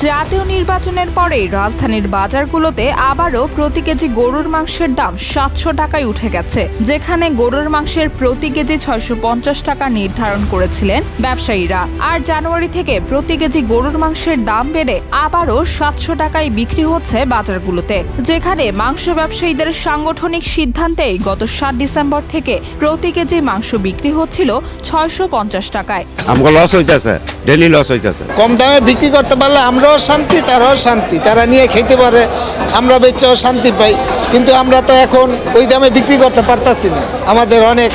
জাতীয় নির্বাচনের পরে রাজধানীর বাজারগুলোতে আবারও প্রতি কেজি গরুর মাংসের দাম ৭০০ টাকায় উঠে গেছে, যেখানে গরুর মাংসের প্রতি কেজি ৬৫০ টাকা নির্ধারণ করেছিলেন ব্যবসায়ীরা। আর জানুয়ারি থেকে প্রতি কেজি গরুর মাংসের দাম বেড়ে আবারও ৭০০ টাকায় বিক্রি হচ্ছে বাজারগুলোতে, যেখানে মাংস ব্যবসায়ীদের সাংগঠনিক সিদ্ধান্তেই গত ৭ ডিসেম্বর থেকে প্রতি কেজি মাংস বিক্রি হচ্ছিল ৬৫০ টাকায়। আমাদের লস হইতেছে, ডেইলি লস হইতেছে। কম দামে বিক্রি করতে পারলে আমরাও শান্তি, তারাও শান্তি, তারা নিয়ে খেতে পারে, আমরা বেচেও শান্তি পাই। কিন্তু আমরা তো এখন ওই দামে বিক্রি করতে পারতাছি না, আমাদের অনেক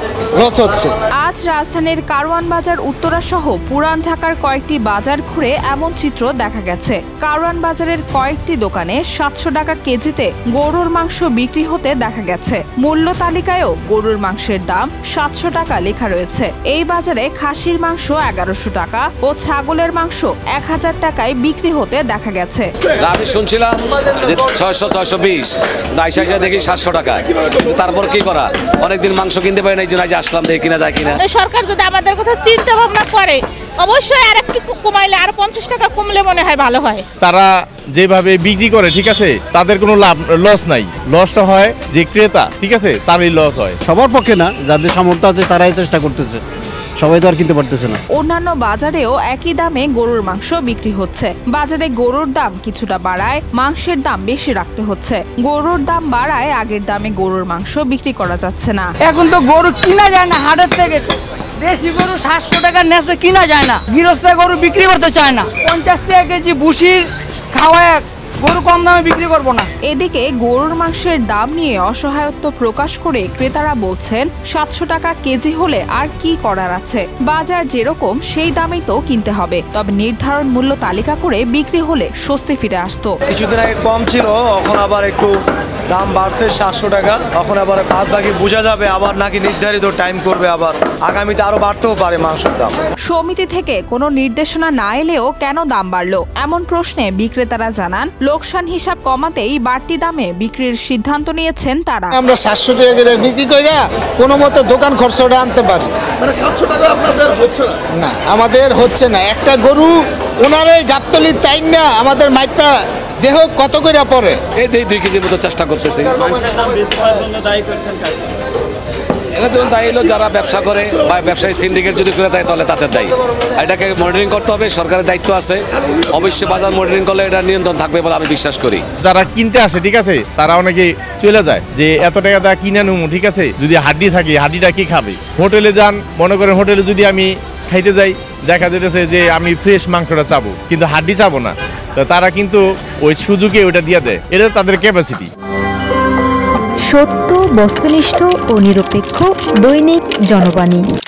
লস হচ্ছে। আজ রাজধানীর কারওয়ান বাজার উত্তরা সহ পুরান ঢাকার কয়েকটি বাজার ঘুরে এমন চিত্র দেখা গেছে। কারওয়ান বাজারের কয়েকটি দোকানে ৭০০ টাকা কেজিতে গরুর মাংস বিক্রি হতে দেখা গেছে। মূল্য তালিকায়ও গরুর মাংসের দাম ৭০০ টাকা লেখা রয়েছে। এই বাজারে খাসির মাংস ১১০০ টাকা ও ছাগলের মাংস ১০০০ টাকায় বিক্রি হতে দেখা গেছে। আমি শুনছিলাম যে ৬০০-৬২০, আইসা দেখি ৭০০ টাকা। তারপর কি করা, অনেকদিন মাংস কিনতে পারি না, এই জন্য আসলাম দেখি কিনা যায় কিনা। সরকার যদি আমাদের কথা চিন্তা ভাবনা করে, অবশ্যই আর একটু কমাইলে, আর ৫০ টাকা কমলে মনে হয় ভালো হয়। তারা যেভাবে বিক্রি করে, ঠিক আছে, তাদের কোনো লাভ লস নাই। লসটা হয় যে ক্রেতা, ঠিক আছে, তারই লস হয়। সবার পক্ষে না, যাদের সামর্থ্য আছে তারাই চেষ্টা করতেছে, সবাই তো আর কিনতে পারতেছে না। অন্যান্য বাজারেও একই দামে গরুর মাংস বিক্রি হচ্ছে। বাজারে গরুর দাম কিছুটা বাড়ায় মাংসের দাম বেশি রাখতে হচ্ছে। গরুর দাম বাড়ায় আগের দামে গরুর মাংস বিক্রি করা যাচ্ছে না। এখন তো গরু কিনা যায় না, হাটের থেকে দেশি গরু ৭০০ টাকার নেচে কিনা যায় না, গৃহস্থ গরু বিক্রি করতে চায় না। ৫০ টাকা কেজি ভুসির খাওয়ায় গরু কম দামে বিক্রি করব না। এদিকে গরুর মাংসের দাম নিয়ে অসহায়ত্ব প্রকাশ করে ক্রেতারা বলছেন ৭০০ টাকা কেজি হলে আর কি করার আছে, বাজার যেরকম সেই দামেই তো কিনতে হবে। তবে নির্ধারণ মূল্য তালিকা করে বিক্রি হলে স্বস্তি ফিরে আসতো। কিছুদিন আগে কম ছিল, এখন আবার একটু দাম বাড়ছে ৭০০ টাকা। এখন আবার বাদ বাকি বোঝা যাবে, আবার নাকি নির্ধারিত টাইম করবে, আবার আগামীতে আরো বাড়তেও পারে মাংসের দাম। সমিতি থেকে কোনো নির্দেশনা না এলেও কেন দাম বাড়লো এমন প্রশ্নে বিক্রেতারা জানান, লোকসান হিসাব কমাতেই বাড়তি দামে বিক্রির সিদ্ধান্ত নিয়েছেন তারা। আমরা ৭০০ টাকা করে বিক্রি কইরা কোনো মতে দোকান খরচটা আনতে পারি। মানে ৭০০ টাকা আপনাদের হচ্ছে না? না, আমাদের হচ্ছে না। একটা গরু ওনার ওই গাবতলির তাই না, আমাদের মাইপটা দেহ কত করে পড়ে, এই ২ কেজির মতো চেষ্টা করতেছি। এটা যখন দায়ী হলো যারা ব্যবসা করে বা ব্যবসায়ী সিন্ডিকেট যদি করে দেয় তাহলে তাদের দায়ী। এটাকে মনিটরিং করতে হবে, সরকারের দায়িত্ব আছে। অবশ্যই বাজার মনিটরিং করলে এটা নিয়ন্ত্রণ থাকবে বলে আমি বিশ্বাস করি। যারা কিনতে আসে, ঠিক আছে, তারা অনেকে চলে যায় যে এত টাকা দা কিনে নেবো, ঠিক আছে, যদি হাড্ডি থাকে হাড্ডিটা কি খাবে। হোটেলে যান, মনে করেন হোটেলে যদি আমি খাইতে যাই, দেখা যেতেছে যে আমি ফ্রেশ মাংসটা চাবো, কিন্তু হাড্ডি চাবো না, তো তারা কিন্তু ওই সুযোগে ওইটা দিয়ে দেয়। এটা তাদের ক্যাপাসিটি। সত্য, বস্তুনিষ্ঠ ও নিরপেক্ষ দৈনিক জনবাণী।